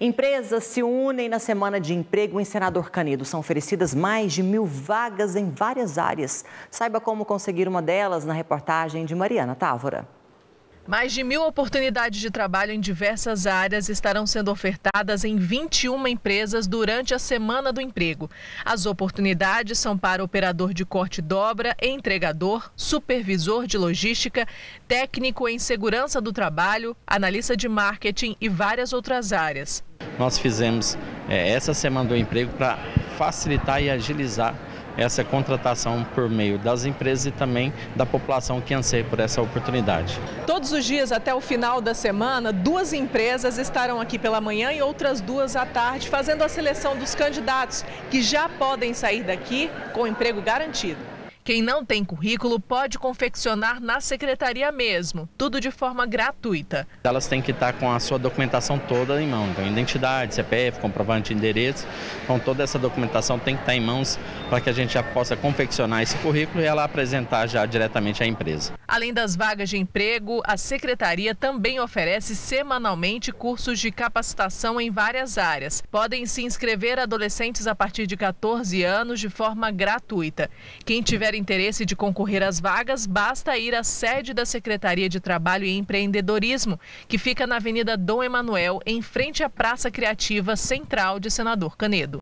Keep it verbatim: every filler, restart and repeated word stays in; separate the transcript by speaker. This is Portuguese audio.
Speaker 1: Empresas se unem na Semana de Emprego em Senador Canedo. São oferecidas mais de mil vagas em várias áreas. Saiba como conseguir uma delas na reportagem de Mariana Távora.
Speaker 2: Mais de mil oportunidades de trabalho em diversas áreas estarão sendo ofertadas em vinte e uma empresas durante a Semana do Emprego. As oportunidades são para operador de corte e dobra, entregador, supervisor de logística, técnico em segurança do trabalho, analista de marketing e várias outras áreas.
Speaker 3: Nós fizemos é, essa Semana do Emprego para facilitar e agilizar essa contratação por meio das empresas e também da população que anseia por essa oportunidade.
Speaker 2: Todos os dias até o final da semana, duas empresas estarão aqui pela manhã e outras duas à tarde, fazendo a seleção dos candidatos que já podem sair daqui com emprego garantido. Quem não tem currículo pode confeccionar na secretaria mesmo, tudo de forma gratuita.
Speaker 3: Elas têm que estar com a sua documentação toda em mão, então identidade, C P F, comprovante de endereço, então toda essa documentação tem que estar em mãos para que a gente já possa confeccionar esse currículo e ela apresentar já diretamente à empresa.
Speaker 2: Além das vagas de emprego, a secretaria também oferece semanalmente cursos de capacitação em várias áreas. Podem se inscrever adolescentes a partir de quatorze anos de forma gratuita. Quem tiver interesse de concorrer às vagas, basta ir à sede da Secretaria de Trabalho e Empreendedorismo, que fica na Avenida Dom Emanuel, em frente à Praça Criativa Central de Senador Canedo.